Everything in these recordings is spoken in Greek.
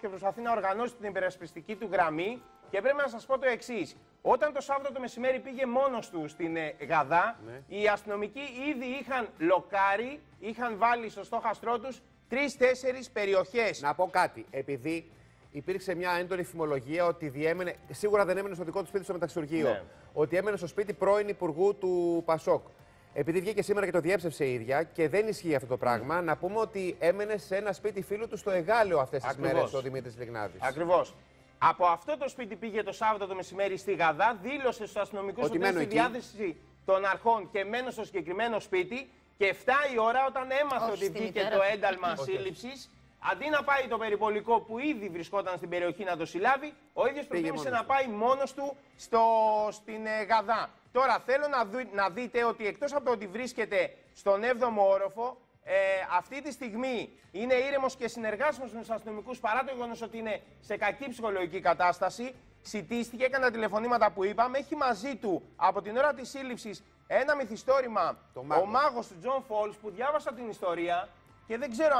και προσπαθεί να οργανώσει την υπερασπιστική του γραμμή. Και πρέπει να σας πω το εξής. Όταν το Σάββατο το μεσημέρι πήγε μόνος του στην Γαδά, οι αστυνομικοί ήδη είχαν λοκάρει, είχαν βάλει στο στόχαστρό τους 3-4 περιοχές. Να πω κάτι. Επειδή υπήρξε μια έντονη φημολογία ότι διέμενε, σίγουρα δεν έμενε στο δικό του σπίτι στο μεταξουργείο, ναι, ότι έμενε στο σπίτι πρώην υπουργού του Πασόκ. Επειδή βγήκε σήμερα και το διέψευσε η ίδια και δεν ισχύει αυτό το πράγμα, να πούμε ότι έμενε σε ένα σπίτι φίλου του στο Εγάλεο αυτές τις μέρες ο Δημήτρης Λιγνάδης. Ακριβώς. Από αυτό το σπίτι πήγε το Σάββατο το μεσημέρι στη Γαδά, δήλωσε στους αστυνομικούς ότι είναι στη διάθεση των αρχών και μένω στο συγκεκριμένο σπίτι. Και 7 η ώρα, όταν έμαθε ότι βγήκε το ένταλμα σύλληψης, αντί να πάει το περιπολικό που ήδη βρισκόταν στην περιοχή να το συλλάβει, ο ίδιος προτίμησε να πάει μόνος του στην Γαδά. Τώρα θέλω να δείτε ότι εκτός από το ότι βρίσκεται στον 7ο όροφο, αυτή τη στιγμή είναι ήρεμος και συνεργάσιμος με τους αστυνομικούς παρά το γεγονός ότι είναι σε κακή ψυχολογική κατάσταση. Σιτίστηκε, έκανε τα τηλεφωνήματα που είπαμε, έχει μαζί του από την ώρα της σύλληψης ένα μυθιστόρημα, ο μάγος του Τζον Φόλς, που διάβασα την ιστορία και δεν ξέρω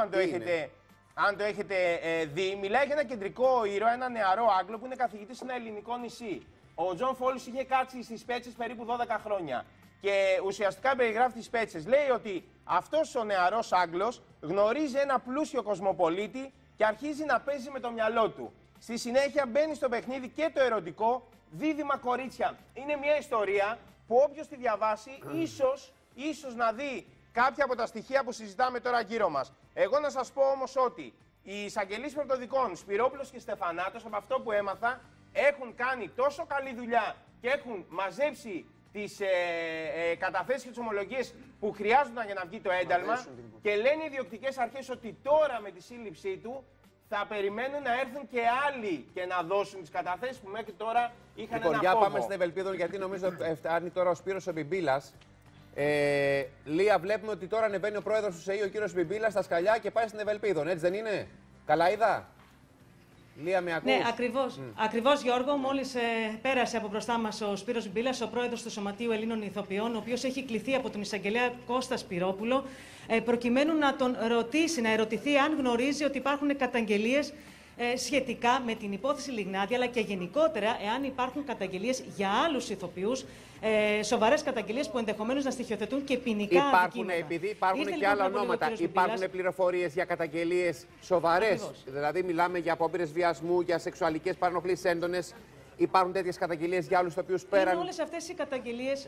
αν το έχετε δει. Μιλάει για ένα κεντρικό ήρωα, ένα νεαρό Άγγλο που είναι καθηγητής σε ένα ελληνικό νησί. Ο Τζον Φόλς είχε κάτσει στις Πέτσες περίπου 12 χρόνια και ουσιαστικά περιγράφει τις Πέτσες. Λέει ότι αυτός ο νεαρός Άγγλος γνωρίζει ένα πλούσιο κοσμοπολίτη και αρχίζει να παίζει με το μυαλό του. Στη συνέχεια μπαίνει στο παιχνίδι και το ερωτικό δίδυμα κορίτσια. Είναι μια ιστορία που όποιος τη διαβάσει ίσως να δει κάποια από τα στοιχεία που συζητάμε τώρα γύρω μας. Εγώ να σας πω όμως ότι οι εισαγγελείς πρωτοδικών Σπυρόπουλος και Στεφανάτος, από αυτό που έμαθα, έχουν κάνει τόσο καλή δουλειά και έχουν μαζέψει τις καταθέσεις και τις ομολογίες που χρειάζονταν για να βγει το ένταλμα και λένε οι ιδιοκτικές αρχές ότι τώρα με τη σύλληψή του θα περιμένουν να έρθουν και άλλοι και να δώσουν τις καταθέσεις που μέχρι τώρα είχαν ένα φόβο. Πάμε στην Ευελπίδων, γιατί νομίζω ότι φτάνει τώρα ο Σπύρος ο Μπιμπίλας. Λία, βλέπουμε ότι τώρα ανεβαίνει ο πρόεδρος του ΣΕΗ, ο κύριος Μπιμπίλας, στα σκαλιά και πάει στην Ευελπίδων. Έτσι δεν είναι? Καλά είδα. Λία, με ακούς? Ναι, ακριβώς Γιώργο. Μόλις πέρασε από μπροστά μας ο Σπύρος Μπιμπίλας, ο πρόεδρος του Σωματείου Ελλήνων Ηθοποιών, ο οποίος έχει κληθεί από τον εισαγγελέα Κώστα Σπυρόπουλο, προκειμένου να τον ρωτήσει, να ερωτηθεί αν γνωρίζει ότι υπάρχουν καταγγελίες σχετικά με την υπόθεση Λιγνάδη, αλλά και γενικότερα εάν υπάρχουν καταγγελίες για άλλους ηθοποιούς, σοβαρές καταγγελίες που ενδεχομένως να στοιχειοθετούν και ποινικά αδικήματα. Επειδή υπάρχουν και άλλα ονόματα, υπάρχουν πληροφορίες για καταγγελίες σοβαρές. Δηλαδή, μιλάμε για απόπειρες βιασμού, για σεξουαλικές παρενοχλήσεις έντονες. Υπάρχουν τέτοιες καταγγελίες για άλλους ηθοποιούς πέραν? Όλες αυτές οι καταγγελίες.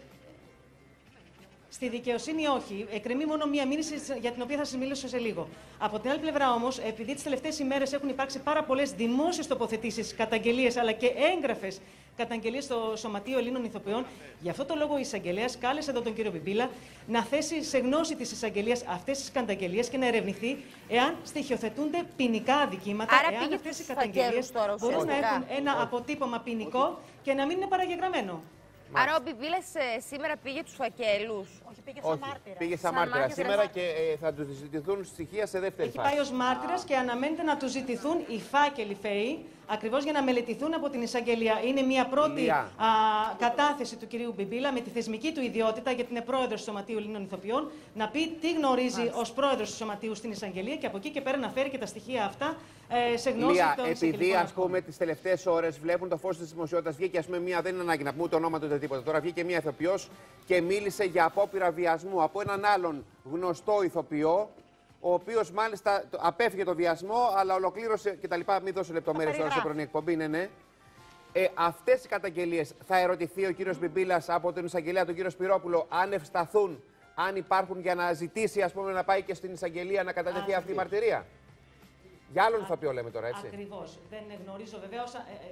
Στη δικαιοσύνη όχι. Εκκρεμεί μόνο μία μήνυση για την οποία θα σας μιλήσω σε λίγο. Από την άλλη πλευρά όμως, επειδή τις τελευταίες ημέρες έχουν υπάρξει πάρα πολλές δημόσιες τοποθετήσεις, καταγγελίες αλλά και έγγραφες καταγγελίες στο Σωματείο Ελλήνων Ηθοποιών, γι' αυτό το λόγο η εισαγγελέας κάλεσε εδώ τον κύριο Μπιμπίλα να θέσει σε γνώση της εισαγγελίας αυτές τις καταγγελίες και να ερευνηθεί εάν στοιχειοθετούνται ποινικά αδικήματα, εάν αυτές οι καταγγελίες μπορούν να έχουν ένα αποτύπωμα ποινικό και να μην είναι παραγεγραμμένο. Άρα ο Μπιμπίλας σήμερα πήγε τους φακέλους? Όχι, πήγε σαν μάρτυρα. Πήγε σαν μάρτυρα σήμερα και θα του ζητηθούν στοιχεία σε δεύτερη φάση. Έχει πάει ως μάρτυρας και αναμένεται να του ζητηθούν οι φάκελοι ΦΕΗ, ακριβώς για να μελετηθούν από την εισαγγελία. Είναι μια πρώτη κατάθεση του κυρίου Μπιμπίλα με τη θεσμική του ιδιότητα, γιατί είναι πρόεδρος του Σωματείου Ελλήνων Ηθοποιών, να πει τι γνωρίζει ως πρόεδρος του Σωματείου στην εισαγγελία και από εκεί και πέρα να φέρει και τα στοιχεία αυτά σε γνώση των εισαγγελικών. Επειδή ας πούμε τις τελευταίες ώρες βλέπουν το φως της δημοσιότητας, βγήκε ας πούμε μία, δεν είναι ανάγκη να πούμε το όνομα του τίποτα. Τώρα βγήκε μία ηθοποιός και μίλησε για απόπειρα βιασμού από έναν άλλον γνωστό ηθοποιό, ο οποίος μάλιστα απέφυγε το βιασμό, αλλά ολοκλήρωσε κτλ. Μην δώσω λεπτομέρειες τώρα σε πρωινή εκπομπή, ναι. Αυτές οι καταγγελίες θα ερωτηθεί ο κύριος Μπιμπίλας από τον εισαγγελέα, τον κύριο Σπυρόπουλο, αν ευσταθούν, αν υπάρχουν, για να ζητήσει ας πούμε, να πάει και στην εισαγγελία να κατατεθεί αυτή η μαρτυρία. Για άλλον ηθοποιό λέμε τώρα, έτσι. Ακριβώς. Δεν γνωρίζω βεβαίως.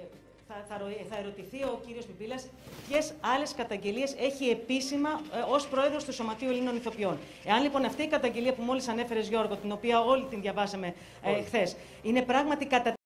Θα ερωτηθεί ο κύριος Μπιμπίλας ποιες άλλες καταγγελίες έχει επίσημα ως πρόεδρος του Σωματείου Ελλήνων Ηθοποιών. Εάν λοιπόν αυτή η καταγγελία που μόλις ανέφερες, Γιώργο, την οποία όλοι την διαβάσαμε χθες, είναι πράγματι κατά